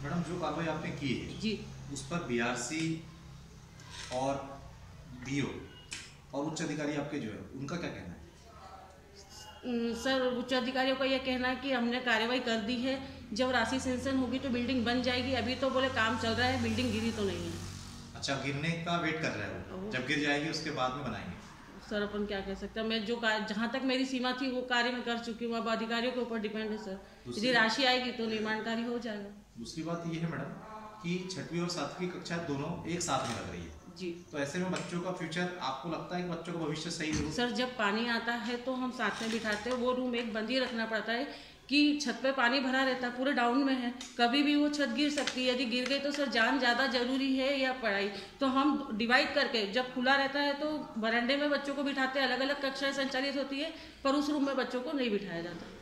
Madam जो कार्रवाई आपने की है जी, उस पर बीआरसी और बीओ और उच्च अधिकारी आपके जो है उनका क्या कहना है? सर उच्च अधिकारियों का यह कहना है कि हमने कार्रवाई कर दी है, जब राशि सेंक्शन होगी तो बिल्डिंग बन जाएगी। अभी तो बोले काम चल रहा है, बिल्डिंग गिरी तो नहीं है। अच्छा, गिरने का वेट कर रहे हैं वो, जब गिर जाएगी उसके बाद में बनाएंगे। सर अपन क्या कह सकते हैं, मैं जो जहाँ तक मेरी सीमा थी वो कार्य मैं कर चुकी हूँ। अब अधिकारियों के ऊपर डिपेंड है सर, यदि राशि आएगी तो निर्माण कार्य हो जाएगा। दूसरी बात ये है मैडम कि 6वीं और 7वीं कक्षा दोनों एक साथ में लग रही है जी, तो ऐसे में बच्चों का फ्यूचर, आपको लगता है कि बच्चों का भविष्य सही हो? सर जब पानी आता है तो हम साथ में बिठाते हैं। वो रूम एक बंद ही रखना पड़ता है कि छत पे पानी भरा रहता है, पूरे डाउन में है, कभी भी वो छत गिर सकती है। यदि गिर गई तो सर जान ज़्यादा जरूरी है या पढ़ाई, तो हम डिवाइड करके जब खुला रहता है तो बरामदे में बच्चों को बिठाते हैं। अलग अलग कक्षाएं संचालित होती है, पर उस रूम में बच्चों को नहीं बिठाया जाता।